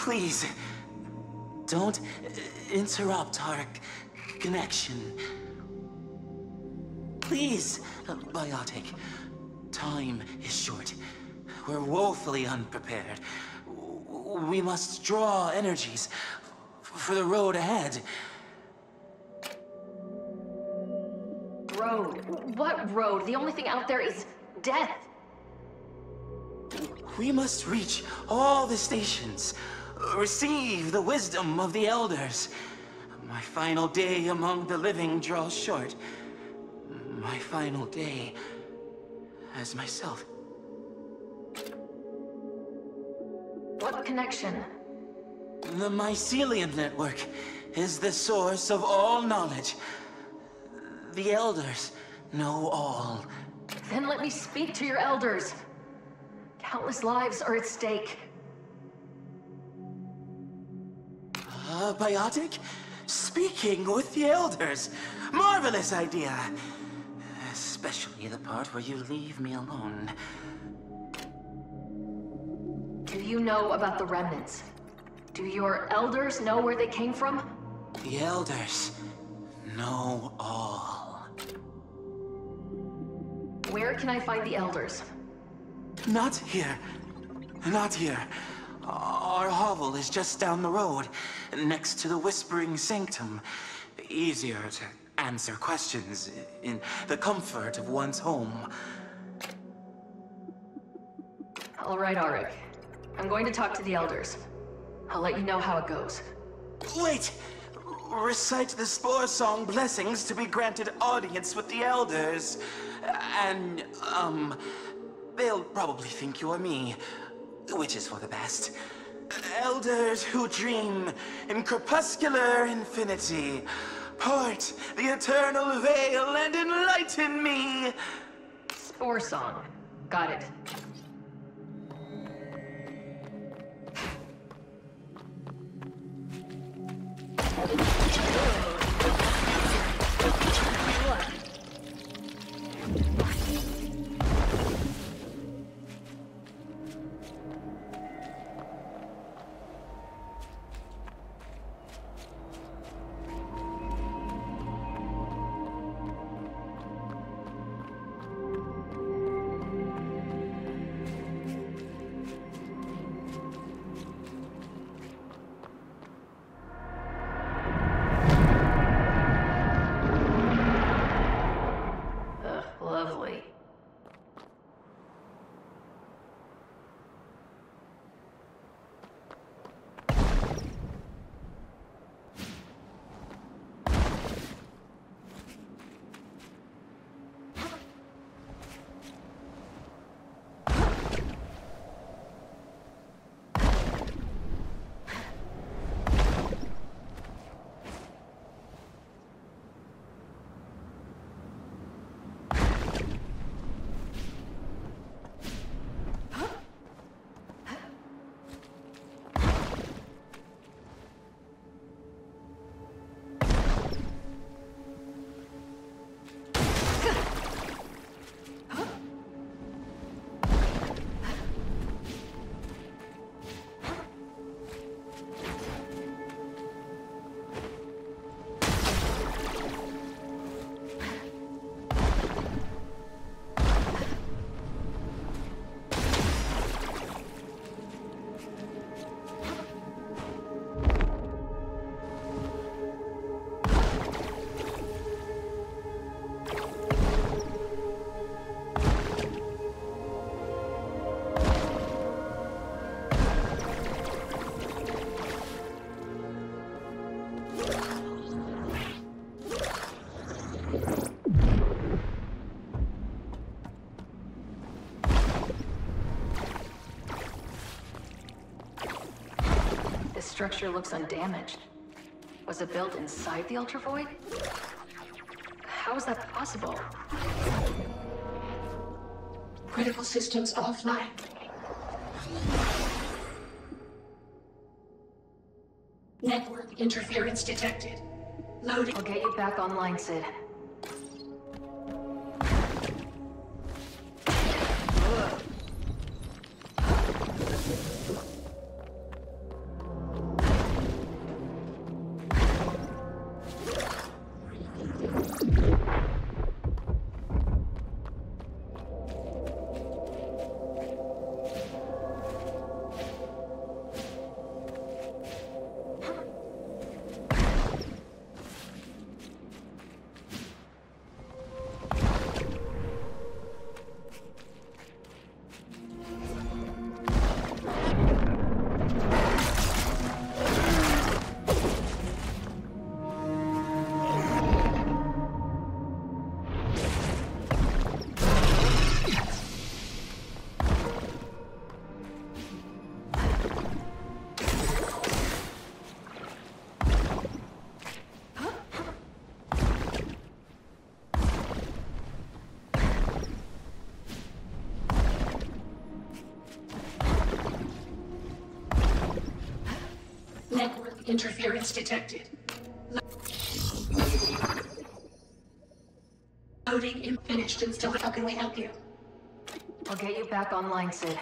Please, don't interrupt our connection. Please, Biotic. Time is short. We're woefully unprepared. We must draw energies for the road ahead. Road? What road? The only thing out there is death. We must reach all the stations, receive the wisdom of the elders. My final day among the living draws short. My final day as myself. What connection? The mycelium network is the source of all knowledge. The elders know all. Then let me speak to your elders. Countless lives are at stake. Biotic? Speaking with the elders. Marvelous idea. Especially the part where you leave me alone. Do you know about the remnants? Do your elders know where they came from? The elders know all. Where can I find the elders? Not here. Not here. Our hovel is just down the road, next to the Whispering Sanctum. Easier to answer questions in the comfort of one's home. All right, Arik. I'm going to talk to the elders. I'll let you know how it goes. Wait! Recite the Spore Song blessings to be granted audience with the elders. And, they'll probably think you're me, which is for the best. Elders who dream in crepuscular infinity, part the eternal veil and enlighten me. Spore Song. Got it. Lovely. This structure looks undamaged. Was it built inside the Ultravoid? How is that possible? Critical systems offline. Network interference detected. Loading. I'll get you back online, Sid. interference detected. Loading finished installation. How can we help you? I'll get you back online, Sid.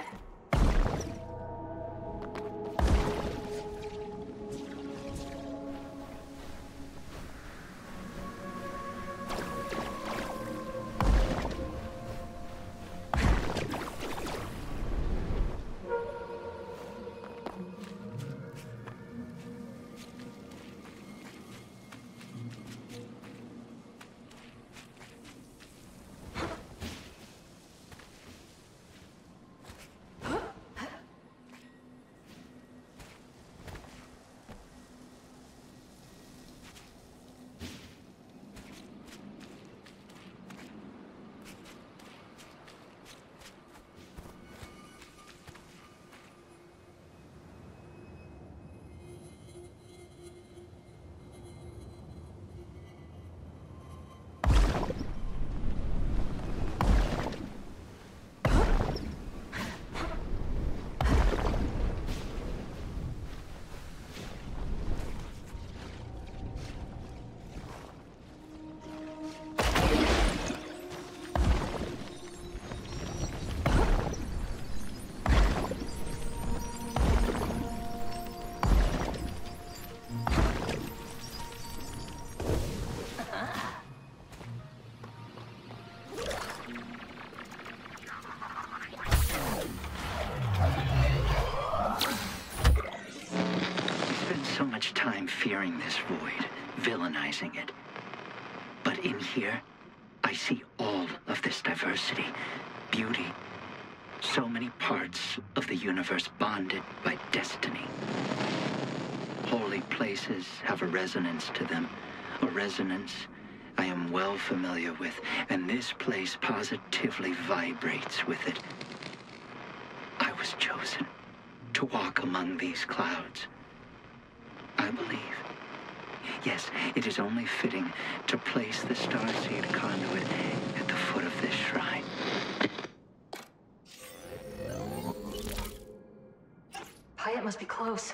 Fearing this void, villainizing it. But in here, I see all of this diversity, beauty, so many parts of the universe bonded by destiny. Holy places have a resonance to them, a resonance I am well familiar with, and this place positively vibrates with it. I was chosen to walk among these clouds. I believe. Yes, it is only fitting to place the starseed conduit at the foot of this shrine. Hyatt must be close.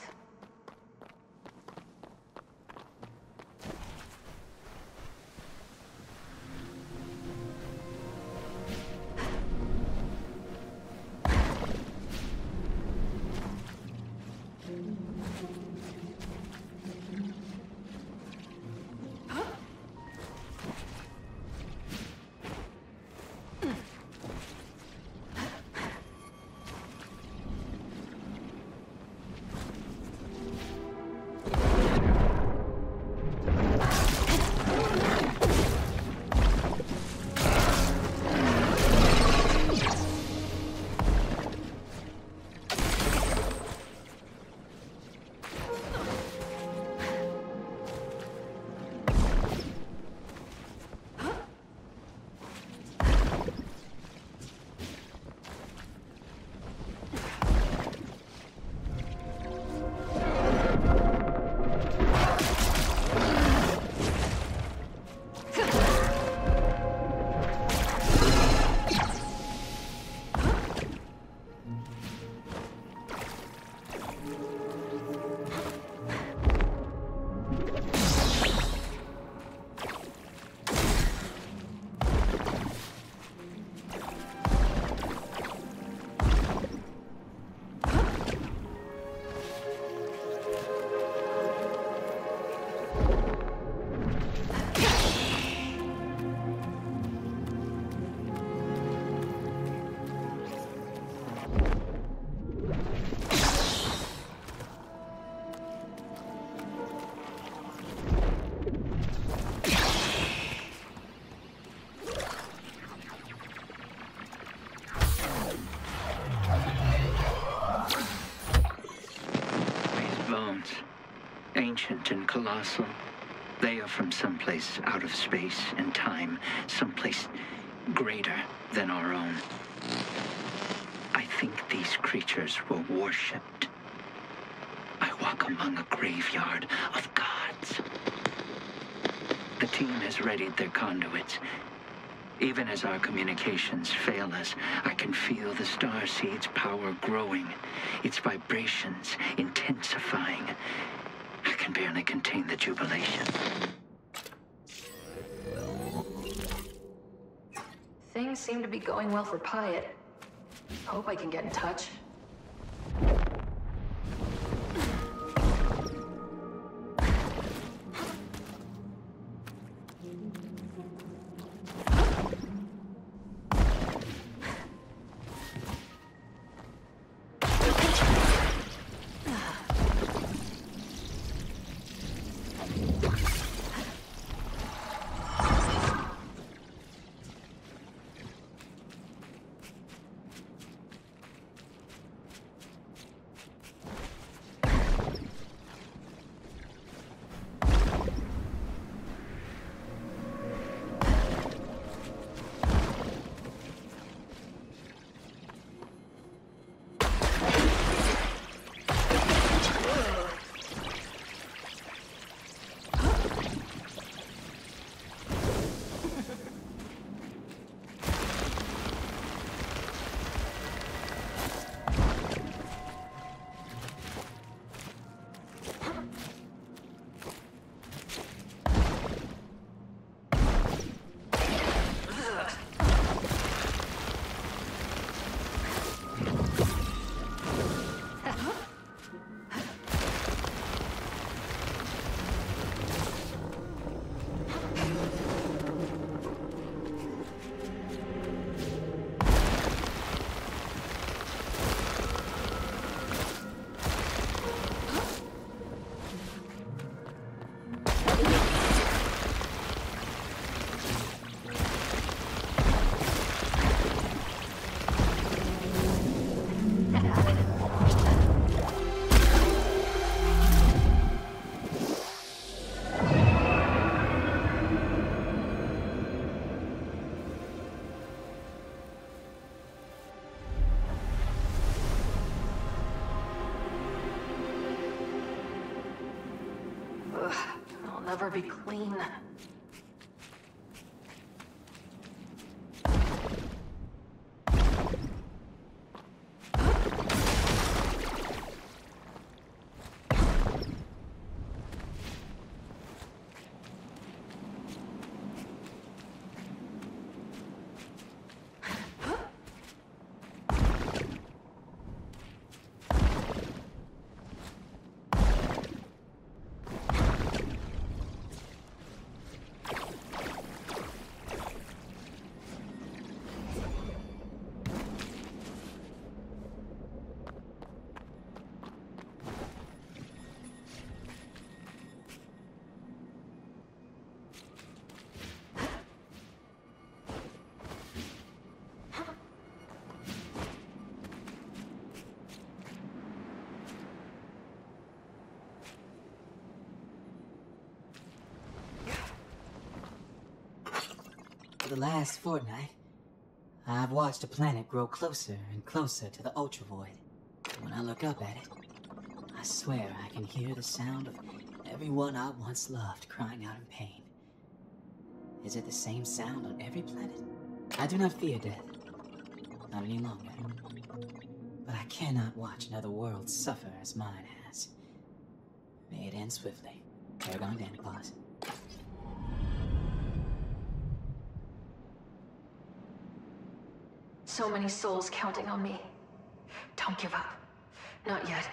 Ancient and colossal. They are from someplace out of space and time, someplace greater than our own. I think these creatures were worshipped. I walk among a graveyard of gods. The team has readied their conduits. Even as our communications fail us, I can feel the starseed's power growing, its vibrations intensifying. I can barely contain the jubilation. Things seem to be going well for Pyatt. Hope I can get in touch. I'll never be clean. For the last fortnight, I've watched the planet grow closer and closer to the Ultravoid. When I look up at it, I swear I can hear the sound of everyone I once loved crying out in pain. Is it the same sound on every planet? I do not fear death. Not any longer. But I cannot watch another world suffer as mine has. May it end swiftly. Paragon Danipause. So many souls counting on me. Don't give up. Not yet.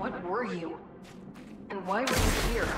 What were you? And why were you here?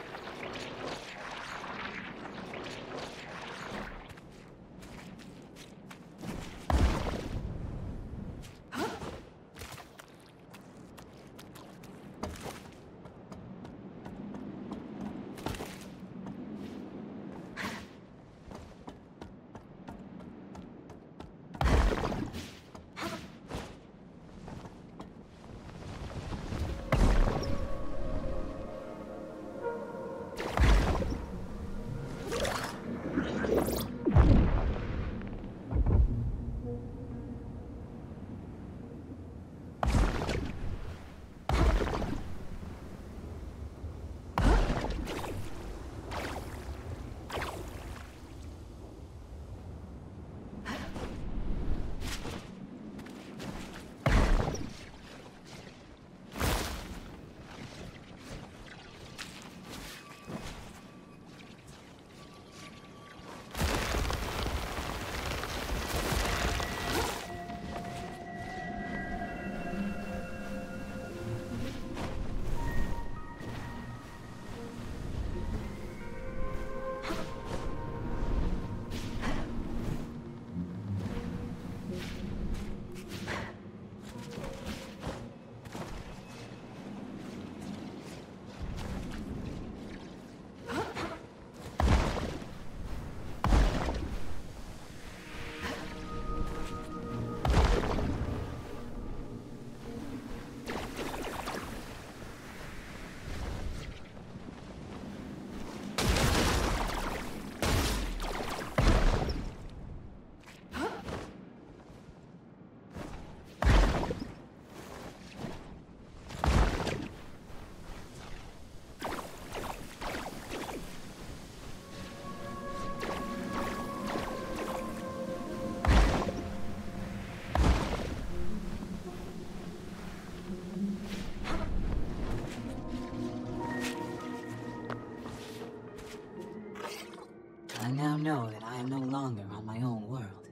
I now know that I am no longer on my own world.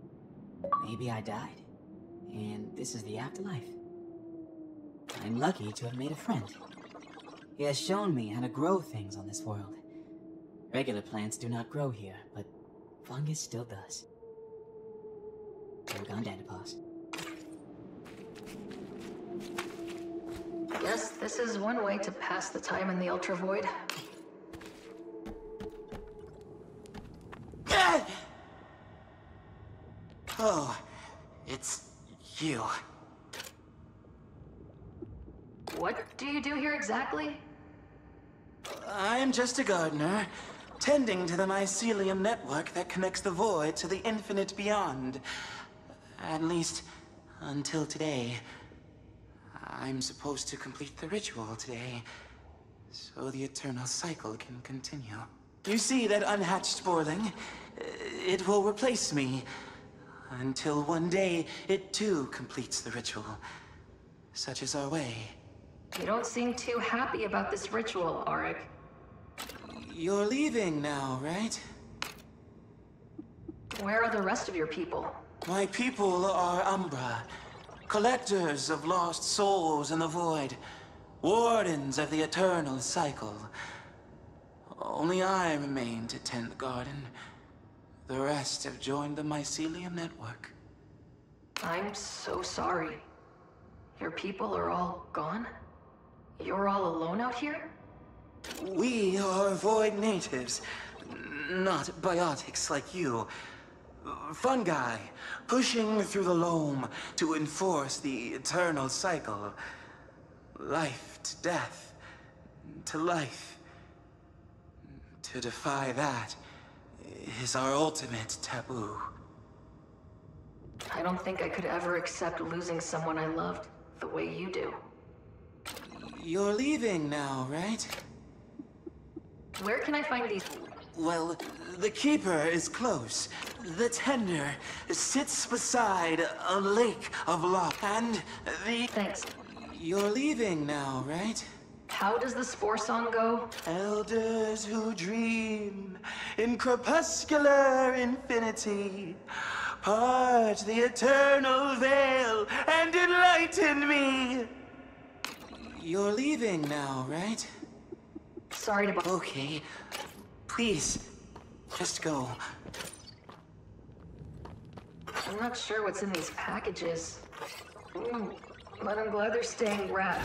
Maybe I died, and this is the afterlife. I'm lucky to have made a friend. He has shown me how to grow things on this world. Regular plants do not grow here, but fungus still does. Work on Dandapause. Guess this is one way to pass the time in the Ultravoid. Oh, it's you. What do you do here exactly? I'm just a gardener, tending to the mycelium network that connects the void to the infinite beyond. At least, until today. I'm supposed to complete the ritual today, so the eternal cycle can continue. You see that unhatched sporling? It will replace me, until one day it too completes the ritual. Such is our way. You don't seem too happy about this ritual, Auric. You're leaving now, right? Where are the rest of your people? My people are Umbra, collectors of lost souls in the void, wardens of the eternal cycle. Only I remain to tend the garden. The rest have joined the mycelium network. I'm so sorry. Your people are all gone? You're all alone out here? We are void natives, not biotics like you. Fungi, pushing through the loam to enforce the eternal cycle. Life to death, to life. To defy that is our ultimate taboo. I don't think I could ever accept losing someone I loved the way you do. You're leaving now, right? Where can I find these? Well, the Keeper is close. The Tender sits beside a lake of love. And the... Thanks. You're leaving now, right? How does the spore song go? Elders who dream in crepuscular infinity, part the eternal veil and enlighten me. You're leaving now, right? Sorry to bother. Okay. Please, just go. I'm not sure what's in these packages. But I'm glad they're staying wrapped.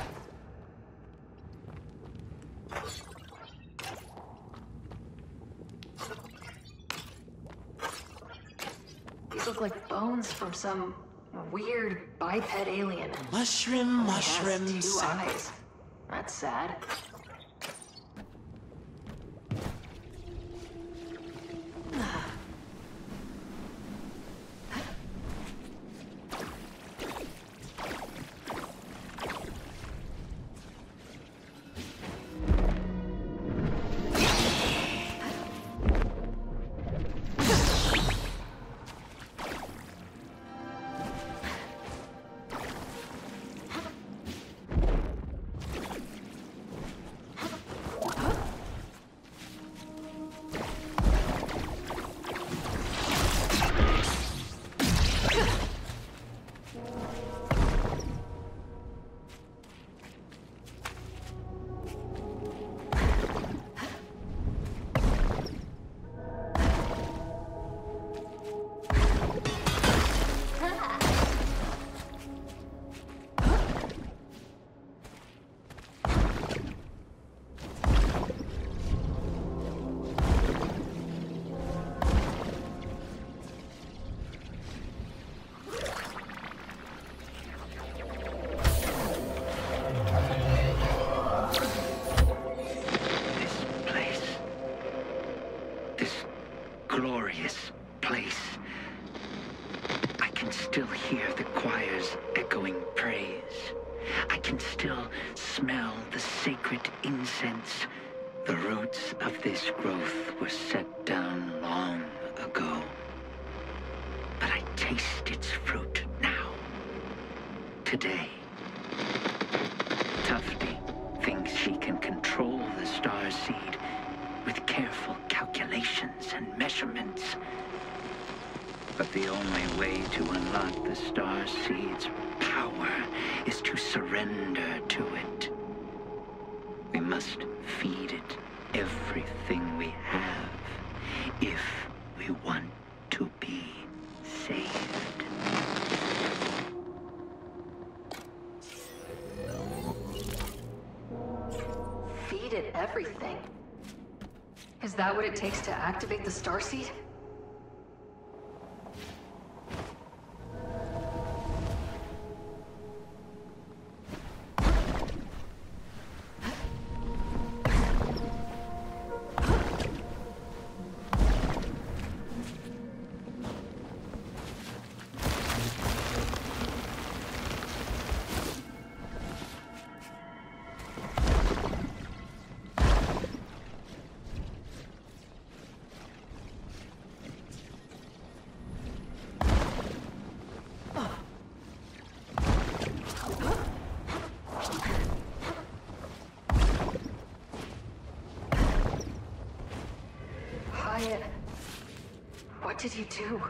These look like bones from some weird biped alien. Mushroom, It has mushroom, two eyes. That's sad. Glorious place. I can still hear the choir's echoing praise. I can still smell the sacred incense. The roots of this growth were set down long ago. But I taste its fruit now. Today. Tufty thinks she can control the star seed with careful calculations and measurements. But the only way to unlock the star seed's power is to surrender to it. We must feed it everything we have if we want to be saved. Feed it everything. Is that what it takes to activate the starseed? What did you do?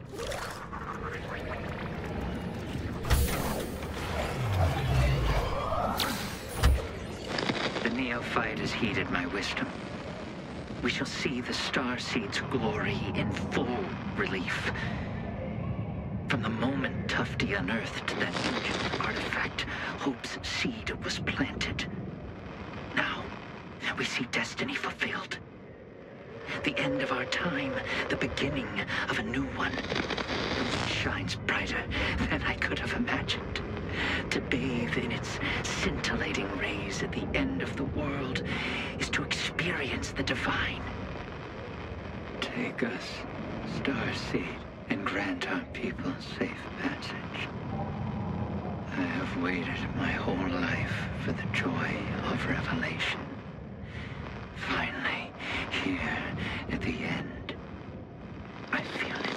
The neophyte has heeded my wisdom. We shall see the starseed's glory in full relief. From the moment Tufty unearthed that ancient artifact, Hope's seed was planted. Now, we see destiny fulfilled. The end of our time, the beginning of a new one. It shines brighter than I could have imagined. To bathe in its scintillating rays at the end of the world is to experience the divine. Take us, Starseed, and grant our people safe passage. I have waited my whole life for the joy of revelation. Finally, here at the end, I feel it.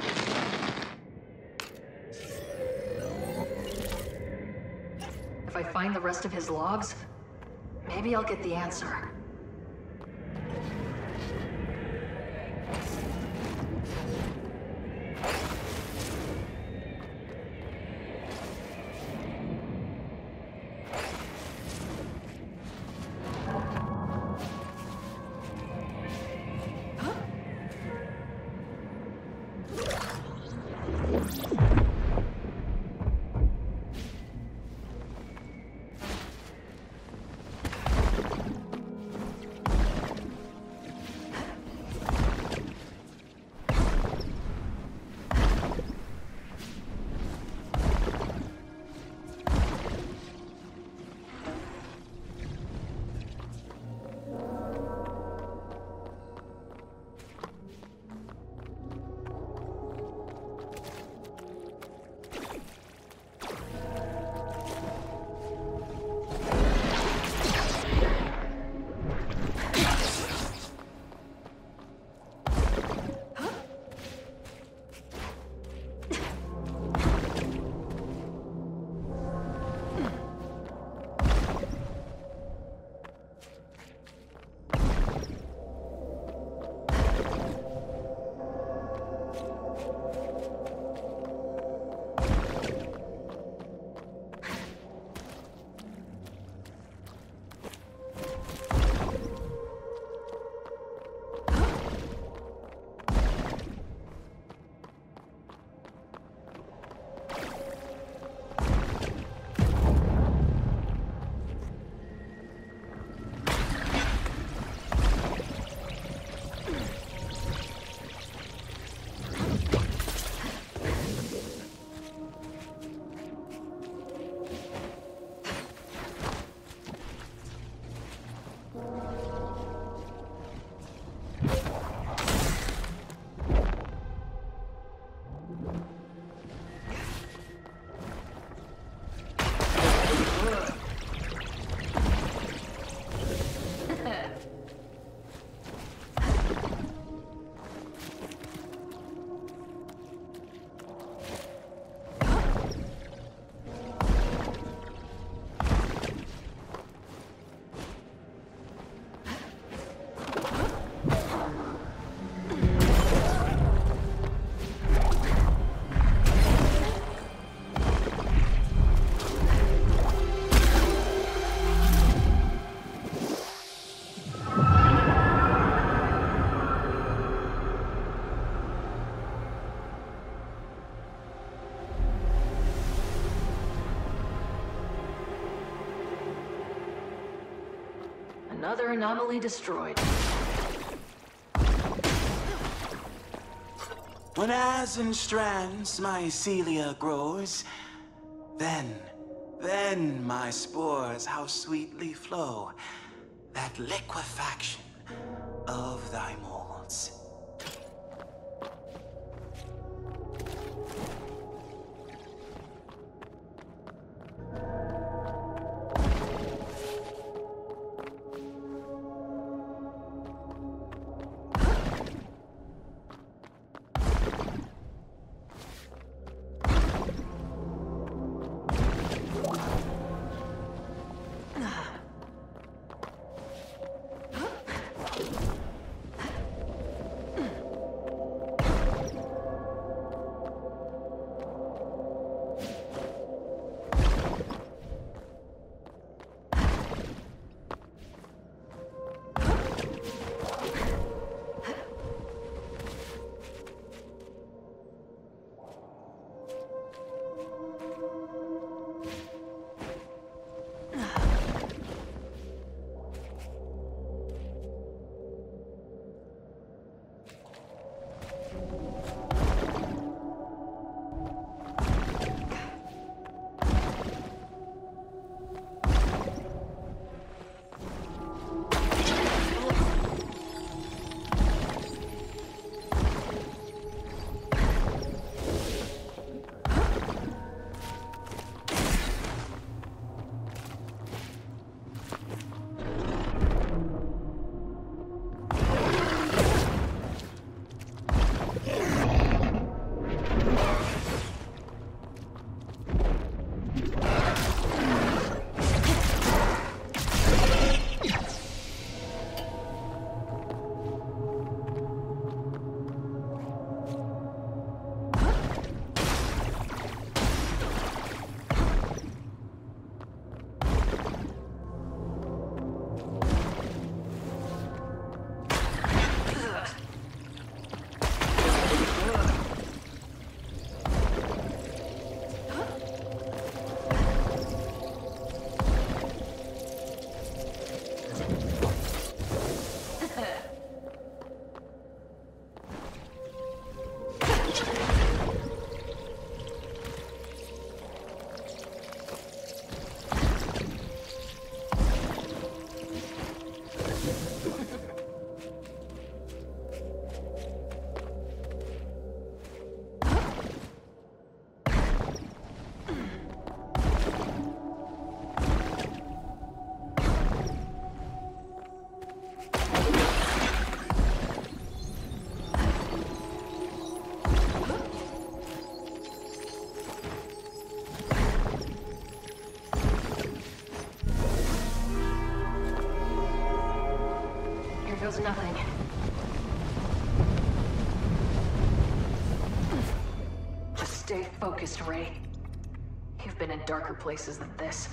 If I find the rest of his logs, maybe I'll get the answer. Another anomaly destroyed. When as in strands mycelia grows, then my spores how sweetly flow, that liquefaction of thy molds. Feels nothing. Just stay focused, Ray. You've been in darker places than this.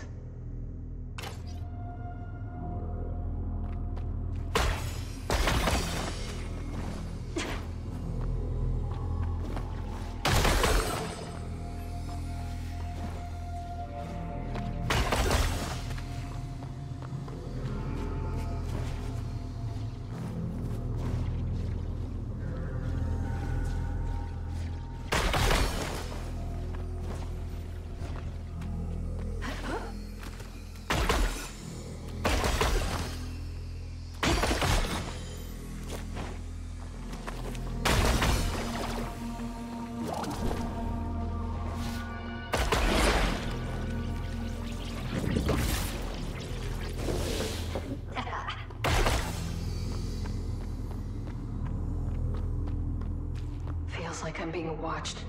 Feels like I'm being watched.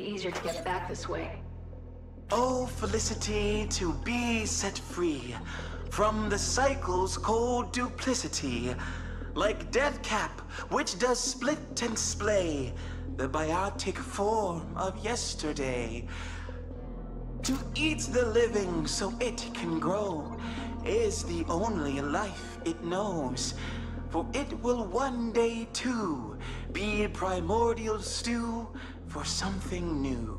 easier to get back this way. Oh, felicity to be set free from the cycle's cold duplicity, like death cap, which does split and splay the biotic form of yesterday. To eat the living so it can grow is the only life it knows, for it will one day too be primordial stew for something new.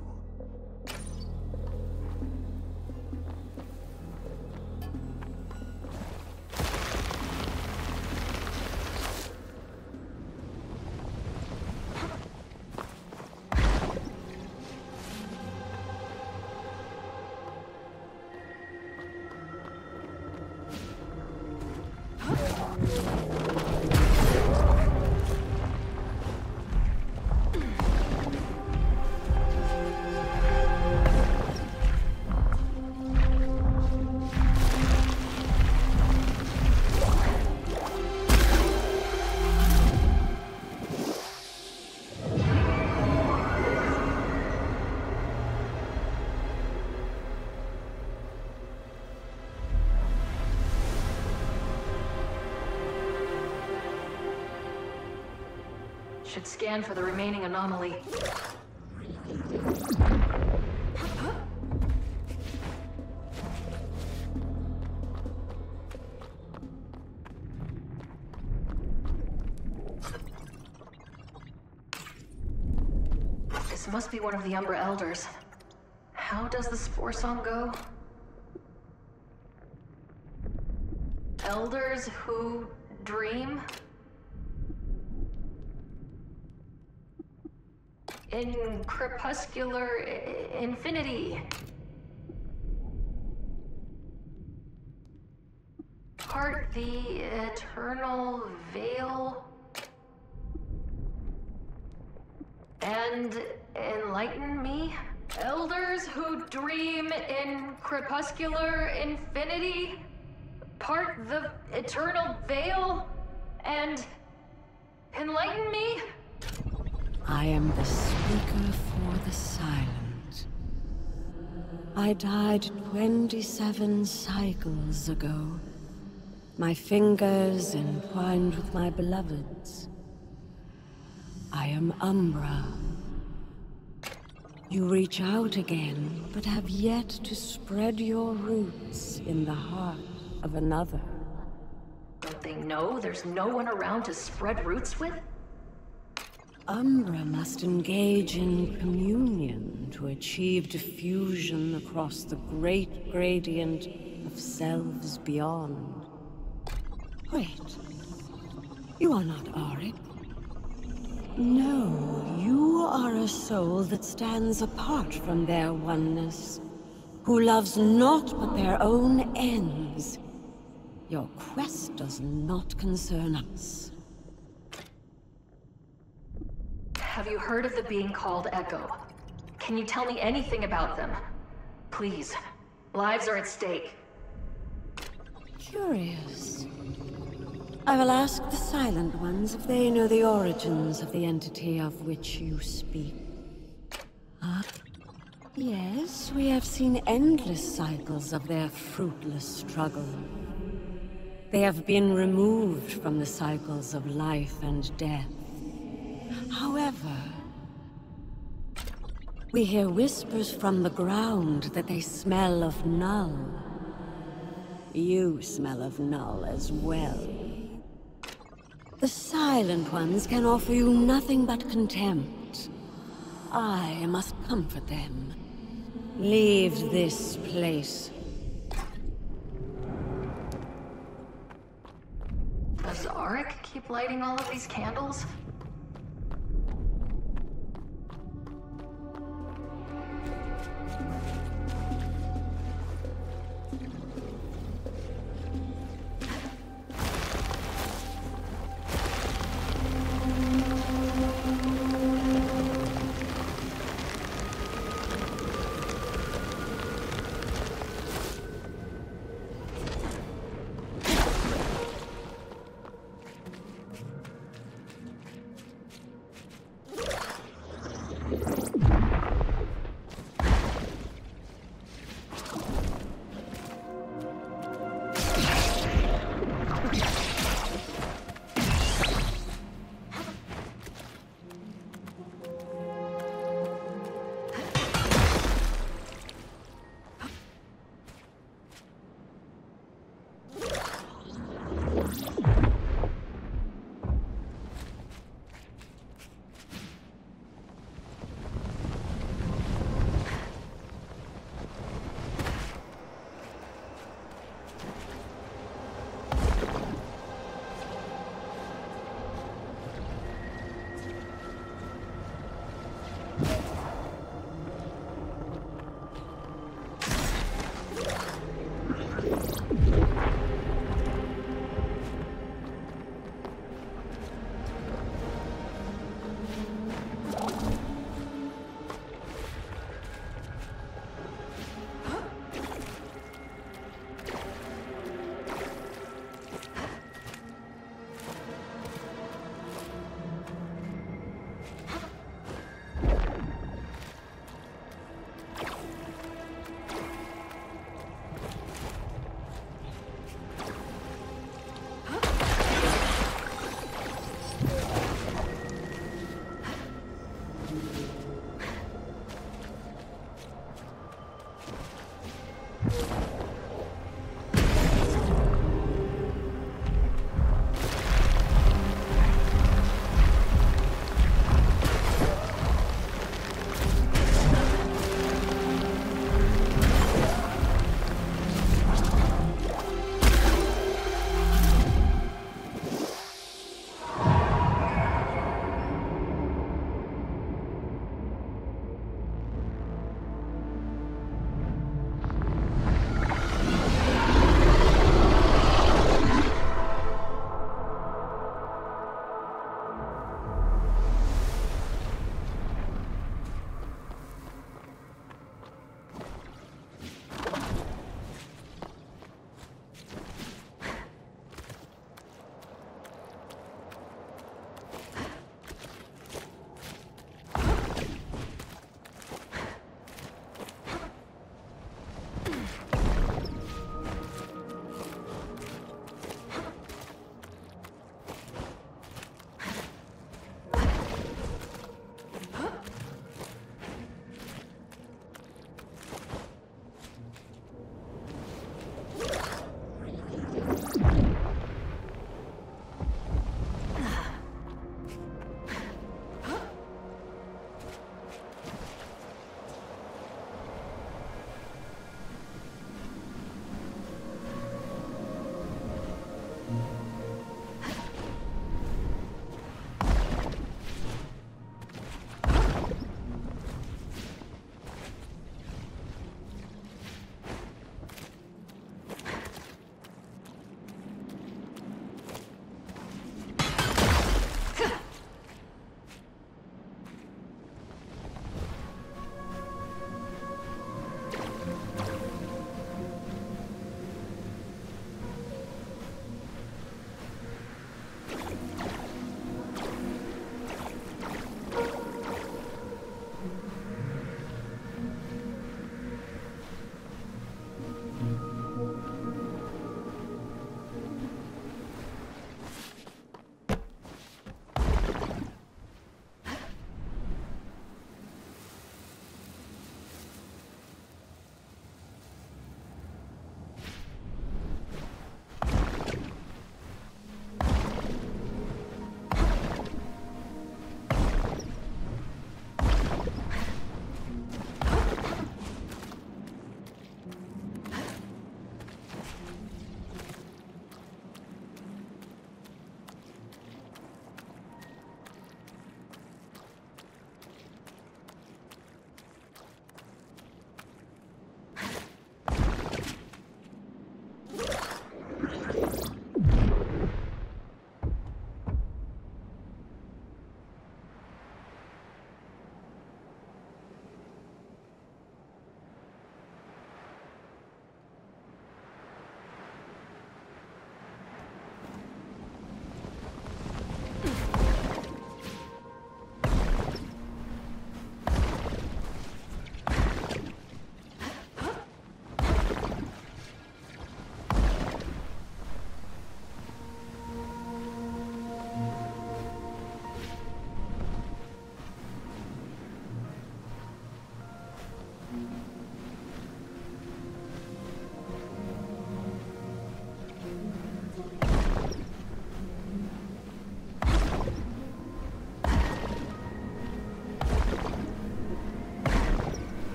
Should scan for the remaining anomaly. This must be one of the Umbra Elders. How does the spore song go? Elders who dream? In crepuscular infinity. Part the eternal veil. And enlighten me? Elders who dream in crepuscular infinity. Part the eternal veil. And enlighten me? I am the speaker for the silent. I died 27 cycles ago. My fingers entwined with my beloveds. I am Umbra. You reach out again, but have yet to spread your roots in the heart of another. Don't they know there's no one around to spread roots with? Umbra must engage in communion to achieve diffusion across the great gradient of selves beyond. Wait, you are not Auric. No, you are a soul that stands apart from their oneness, who loves naught but their own ends. Your quest does not concern us. Have you heard of the being called Echo? Can you tell me anything about them? Please. Lives are at stake. Curious. I will ask the Silent Ones if they know the origins of the entity of which you speak. Yes, we have seen endless cycles of their fruitless struggle. They have been removed from the cycles of life and death. However, we hear whispers from the ground that they smell of Null. You smell of Null as well. The Silent Ones can offer you nothing but contempt. I must comfort them. Leave this place. Does Auric keep lighting all of these candles?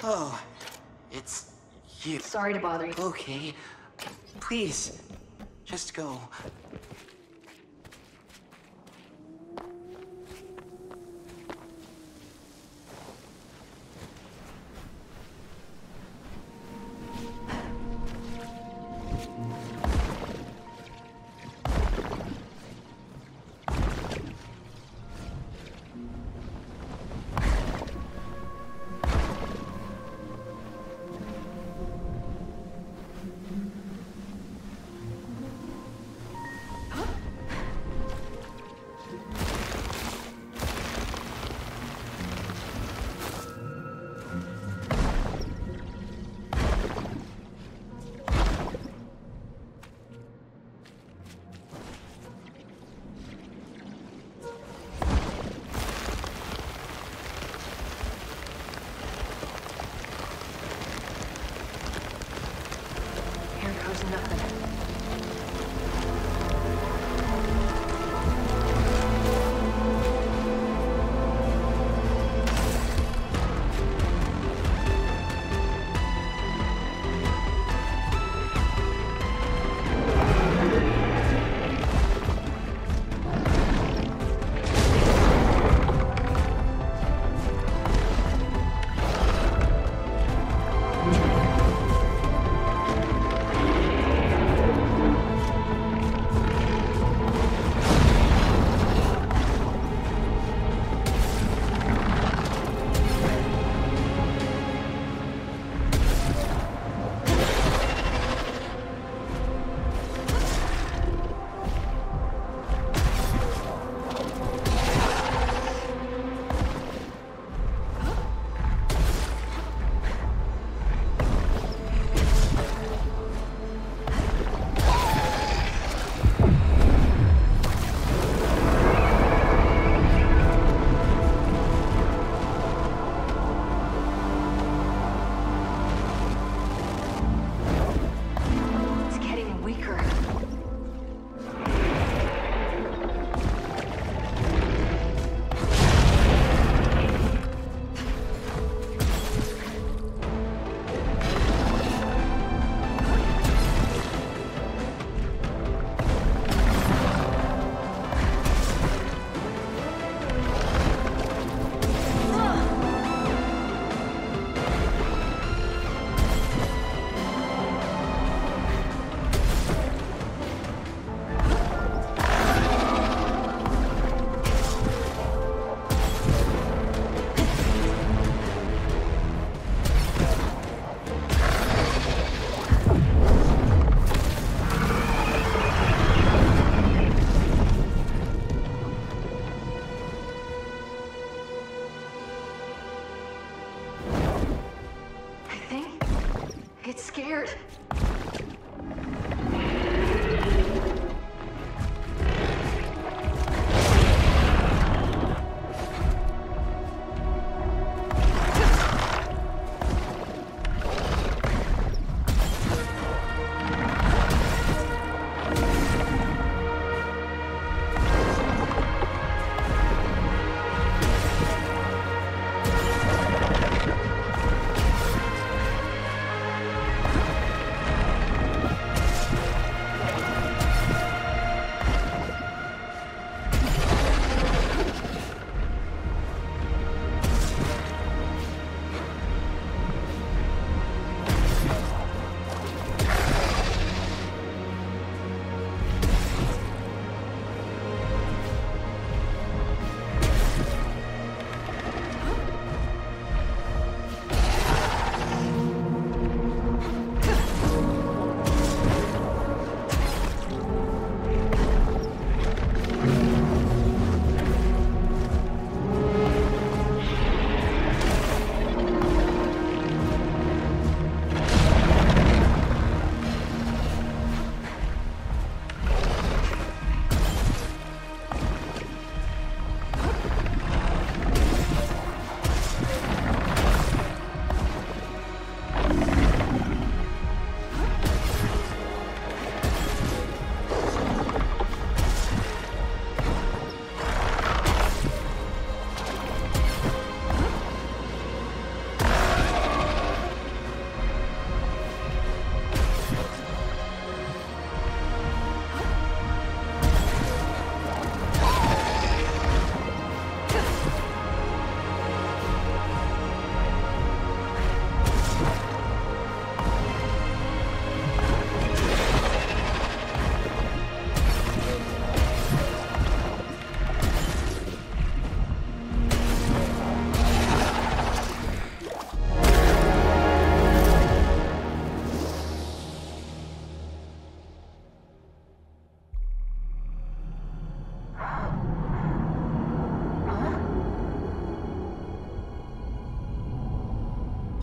Oh, it's you. Sorry to bother you. Okay. Please, just go. scared.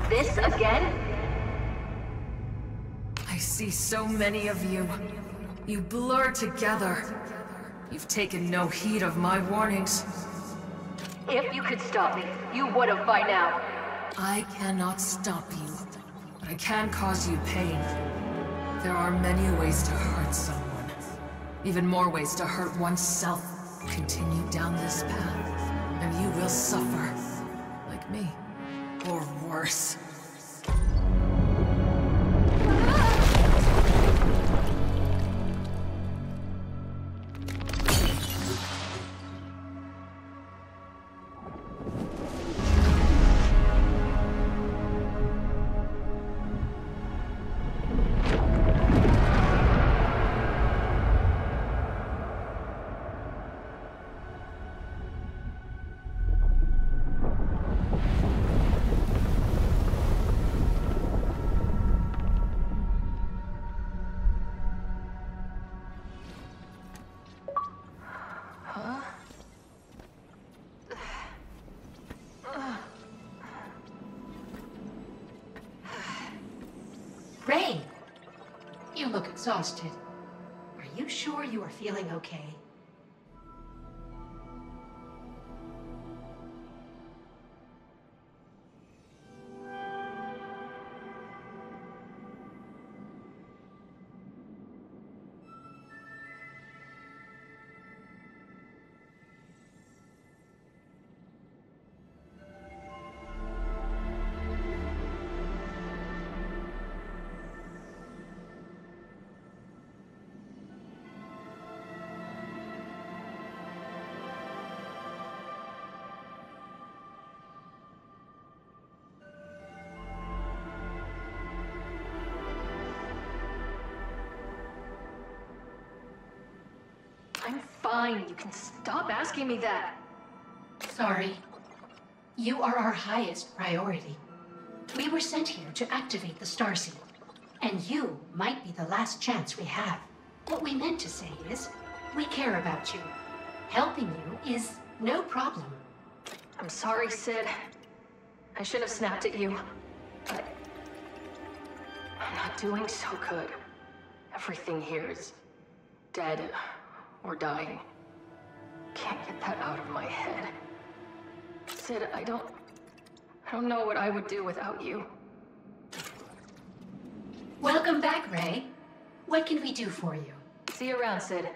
This again? I see so many of you. You blur together. You've taken no heed of my warnings. If you could stop me, you would have by now. I cannot stop you, but I can cause you pain. There are many ways to hurt someone. Even more ways to hurt oneself. Continue down this path, and you will suffer. Like me. Or worse. Ray! You look exhausted. Are you sure you are feeling okay? I'm fine. You can stop asking me that. Sorry. You are our highest priority. We were sent here to activate the starseed, and you might be the last chance we have. What we meant to say is, we care about you. Helping you is no problem. I'm sorry, Sid. I should have snapped at you, but I'm not doing so good. Everything here is dead or dying. Can't get that out of my head. Sid, I don't know what I would do without you. Welcome back, Ray. What can we do for you? See you around, Sid.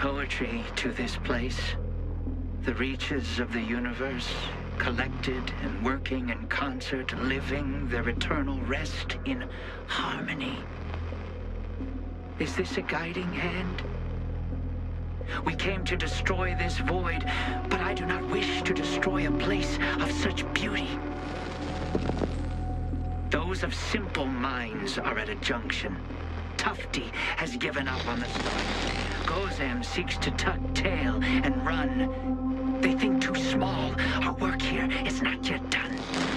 poetry to this place. The reaches of the universe, collected and working in concert, living their eternal rest in harmony. Is this a guiding hand? We came to destroy this void, but I do not wish to destroy a place of such beauty. Those of simple minds are at a junction. Tufty has given up on the stars. Gozam seeks to tuck tail and run. They think too small. Our work here is not yet done.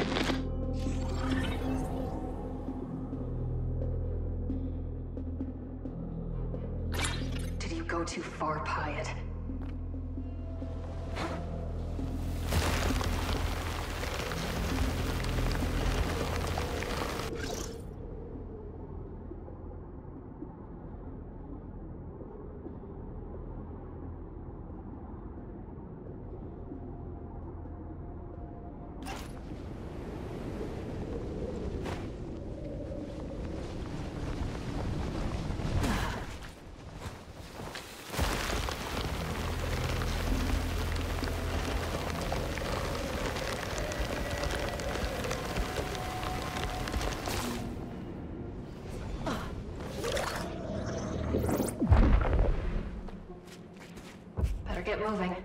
Did you go too far, Pyatt? Get moving.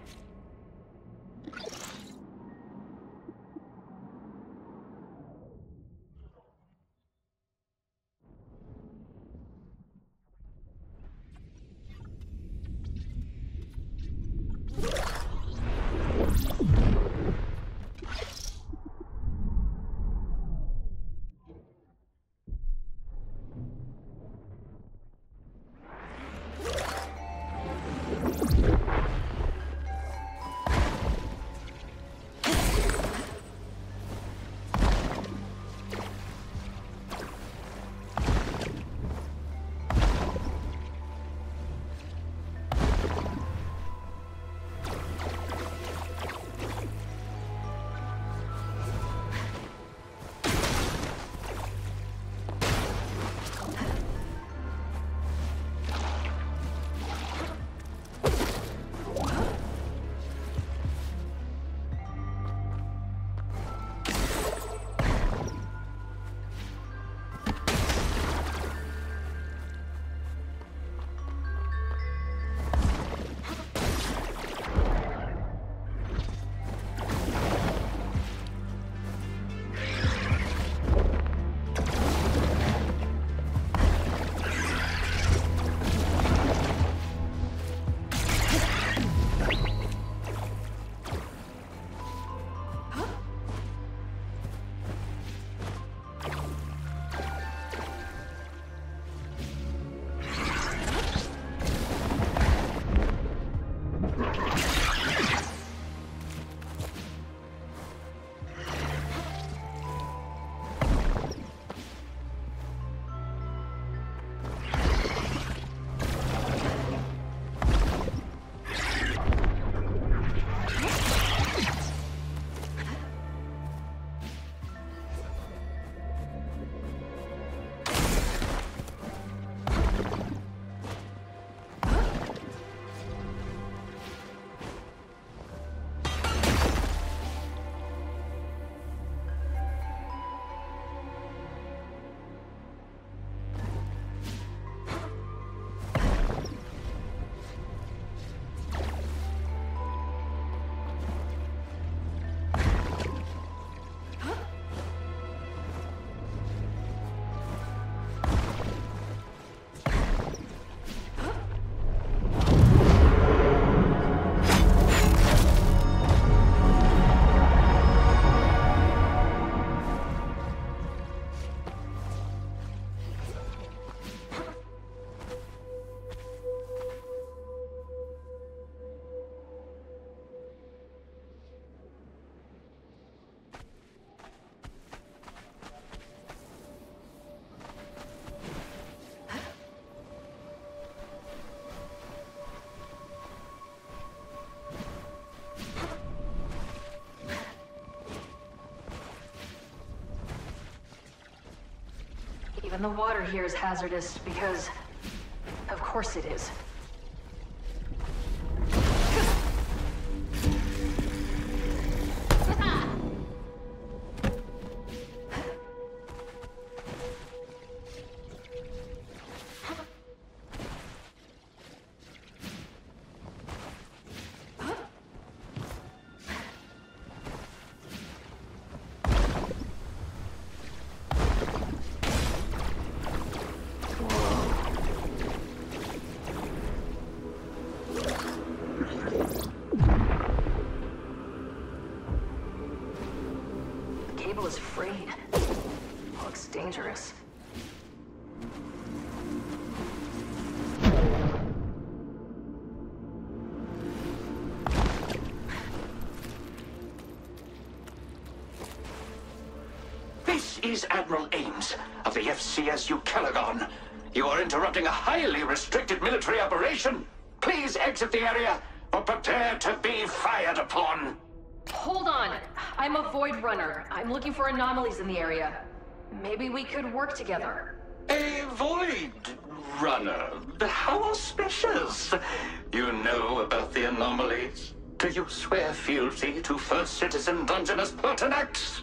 Even the water here is hazardous because, of course it is. table is frayed. Looks dangerous. This is Admiral Ames of the FCSU Calagon. You are interrupting a highly restricted military operation. Please exit the area or prepare to be fired upon. Hold on. I'm a Voidrunner. I'm looking for anomalies in the area. Maybe we could work together. A Void Runner? How auspicious. You know about the anomalies? Do you swear fealty to First Citizen Dungeness Pertinax?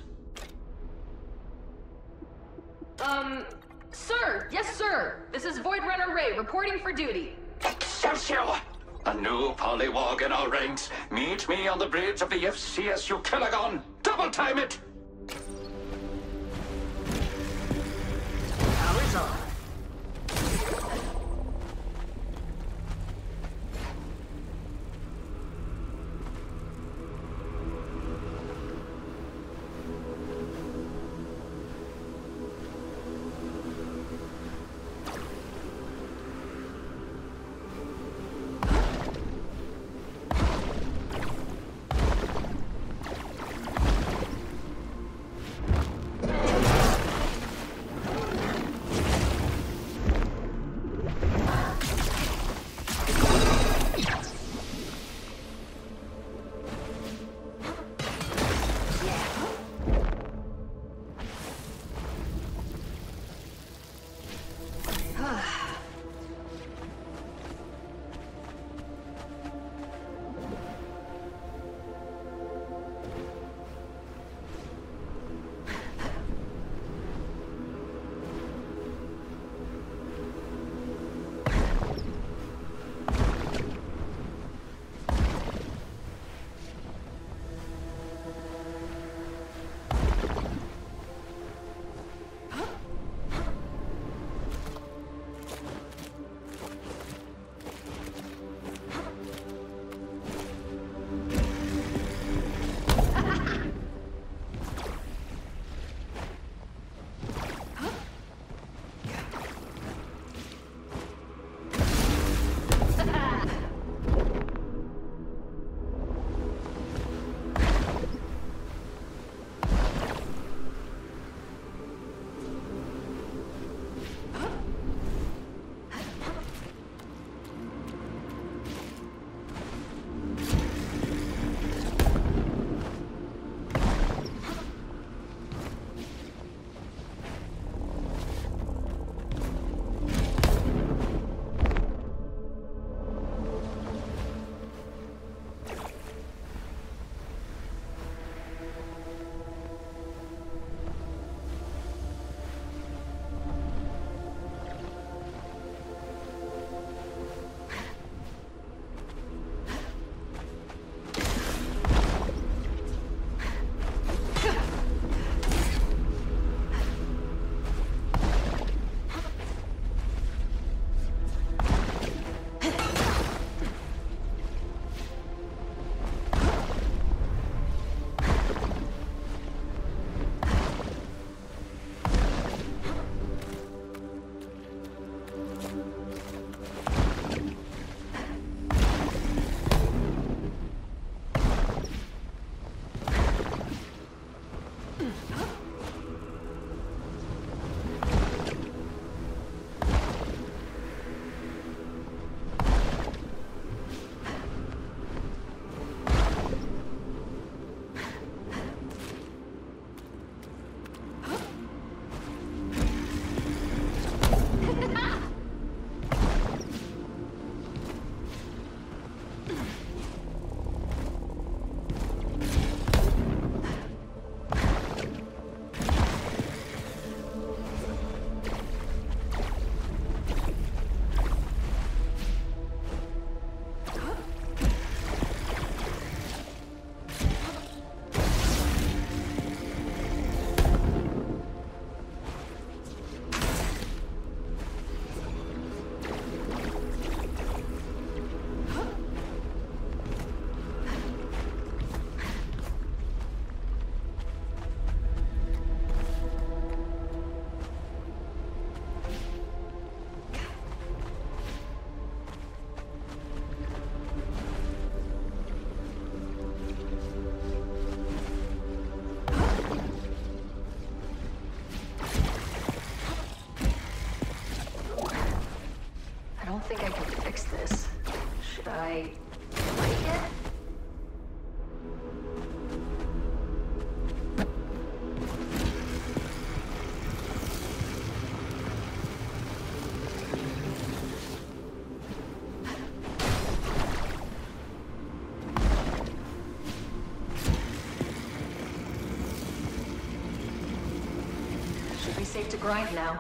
Sir! Yes, sir! This is Voidrunner Ray, reporting for duty. Excelsior! A new polywog in our ranks. Meet me on the bridge of the FCSU Calagon. Double time it! Power's on. think I can fix this. Should I break it? Should be safe to grind now.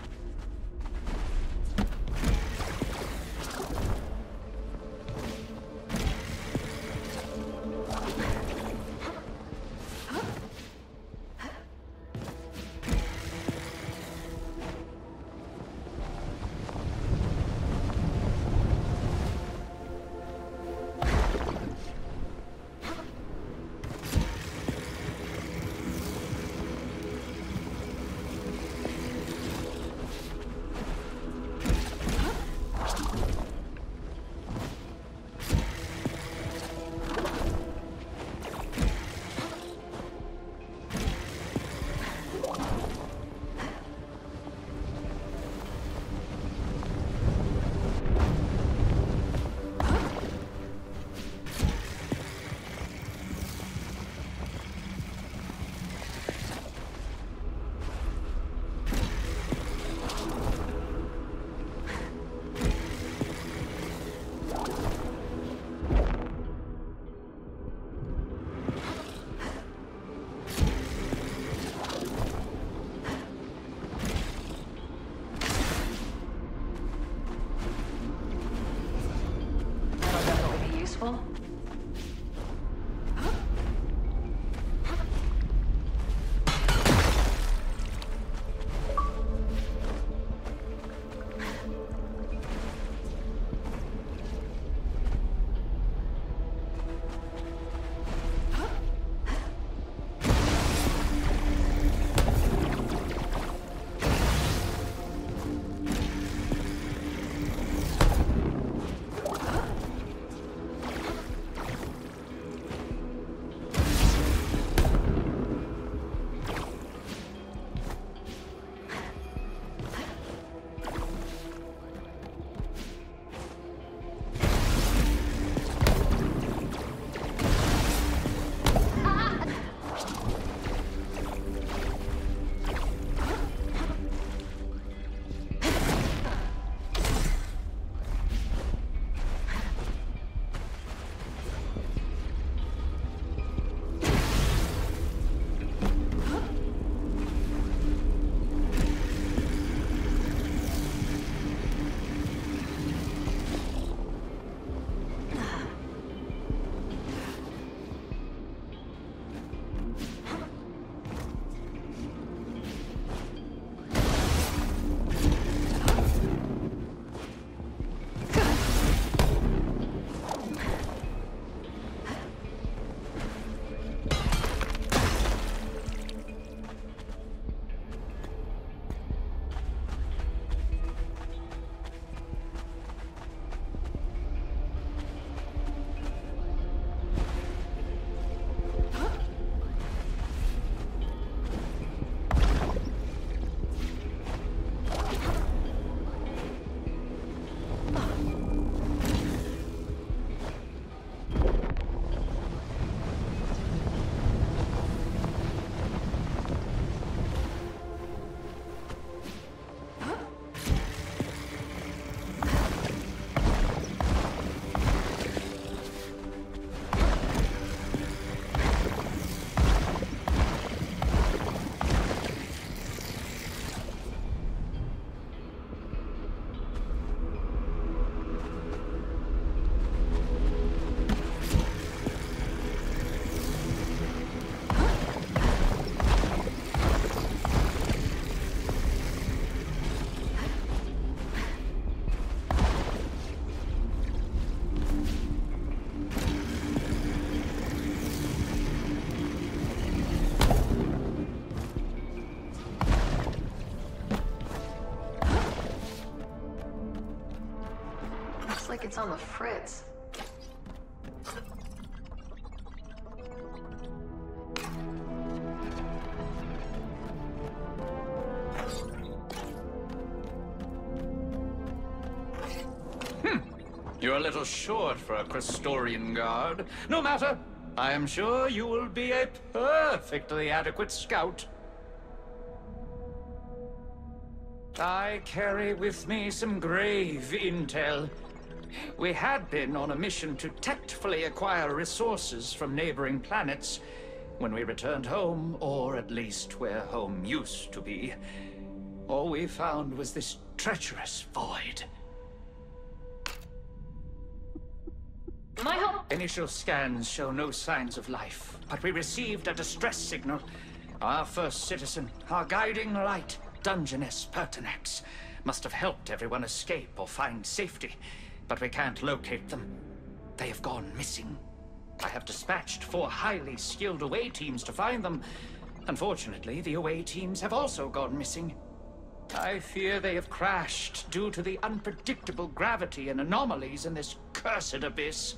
like it's on the fritz. You're a little short for a Crystorian guard. No matter. I am sure you will be a perfectly adequate scout. I carry with me some grave intel. We had been on a mission to tactfully acquire resources from neighboring planets. When we returned home, or at least where home used to be, all we found was this treacherous void. My help. Initial scans show no signs of life, but we received a distress signal. Our first citizen, our guiding light, Dungeness Pertinax, must have helped everyone escape or find safety, but we can't locate them. They have gone missing. I have dispatched 4 highly skilled away teams to find them. Unfortunately, the away teams have also gone missing. I fear they have crashed due to the unpredictable gravity and anomalies in this cursed abyss.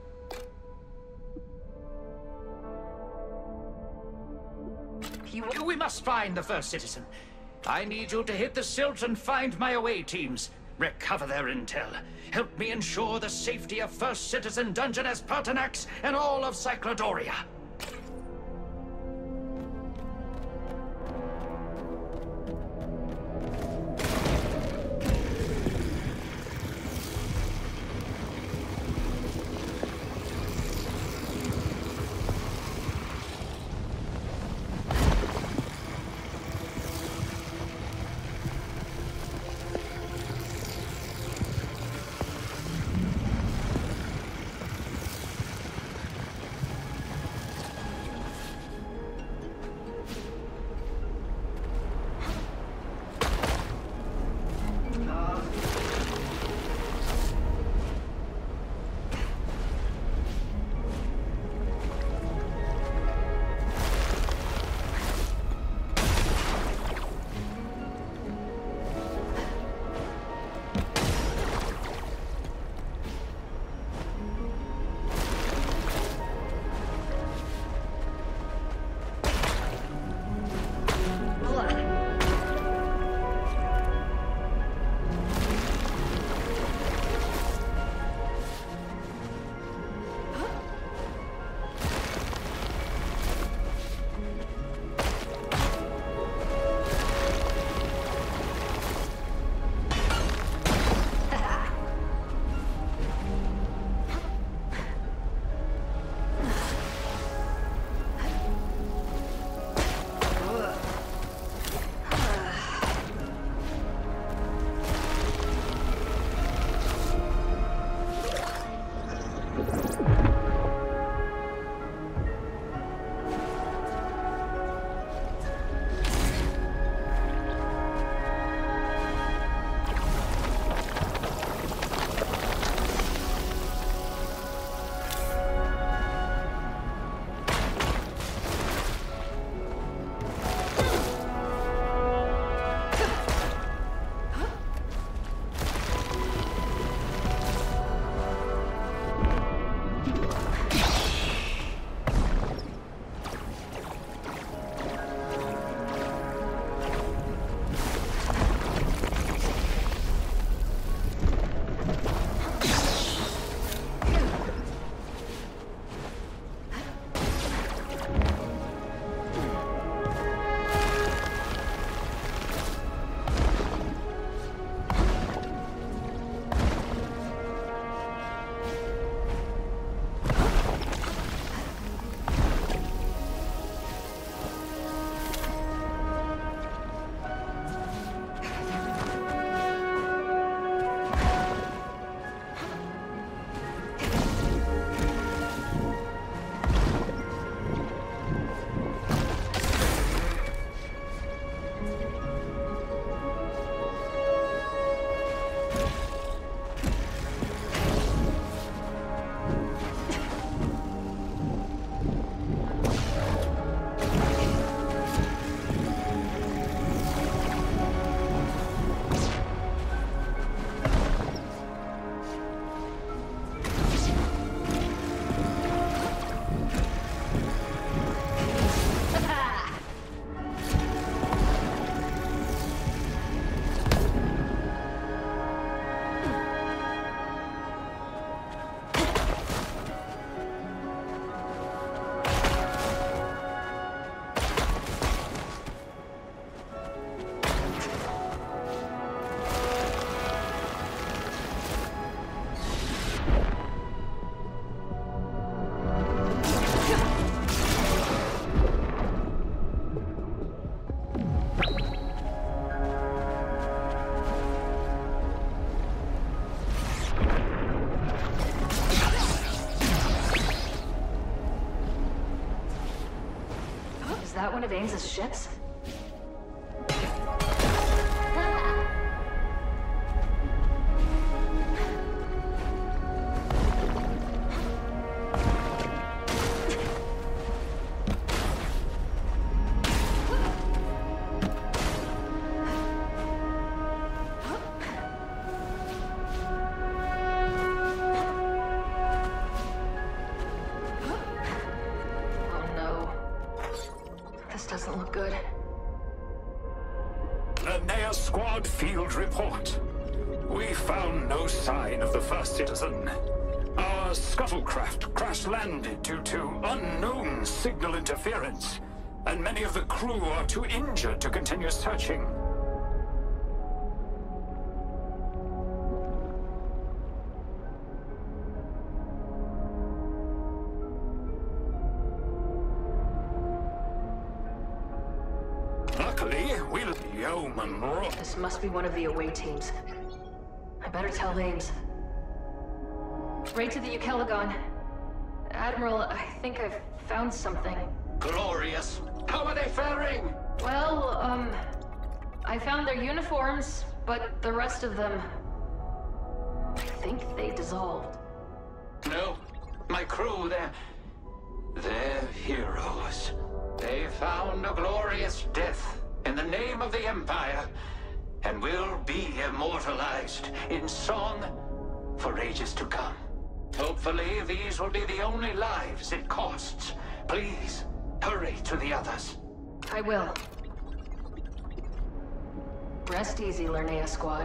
We must find the first citizen. I need you to hit the silt and find my away teams. Recover their intel. Help me ensure the safety of First Citizen Dungeness Pertinax and all of Cyclodoria. one of Ames's ships? Field report. We found no sign of the first citizen. Our scuttlecraft crash-landed due to unknown signal interference, and many of the crew are too injured to continue searching. This must be one of the away teams. I better tell Ames. Right to the Ukelagon. Admiral, I think I've found something. Glorious. How are they faring? Well, I found their uniforms, but the rest of them... I think they dissolved. No. My crew, they're heroes. They found a glorious death in the name of the Empire, and will be immortalized in song for ages to come. Hopefully, these will be the only lives it costs. Please, hurry to the others. I will. Rest easy, Linnea Squad.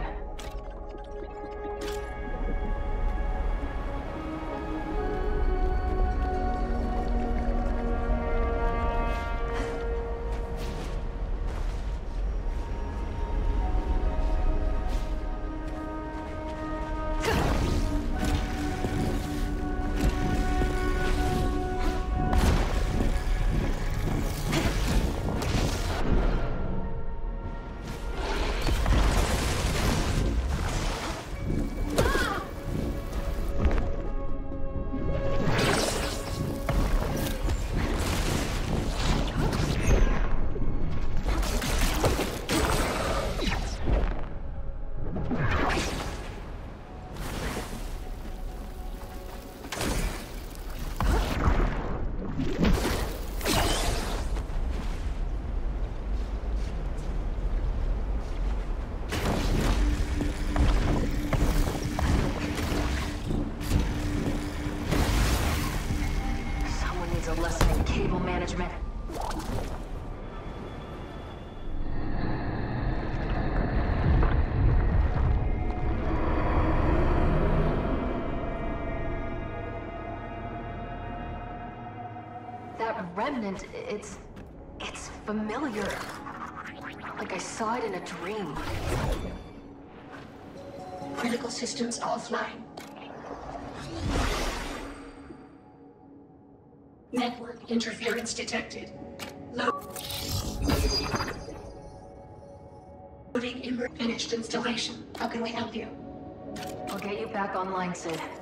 Remnant, it's familiar. Like I saw it in a dream. Critical systems offline. Network interference detected. Loading finished installation. How can we help you? I'll get you back online, Sid.